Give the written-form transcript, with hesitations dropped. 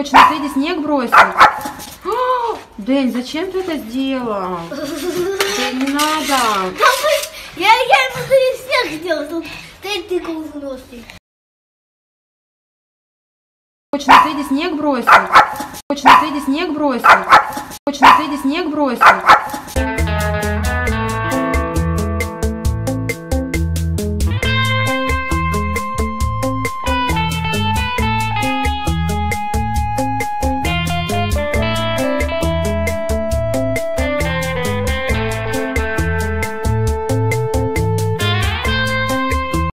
Хочешь на Феде снег бросить? Дэнь, зачем ты это сделал? Дэнь, не надо. Я ему снег сделал. Ты тыкал в нос. Хочешь на Феде снег бросить? Хочешь на Феде снег бросить? Хочешь на Феде снег бросить?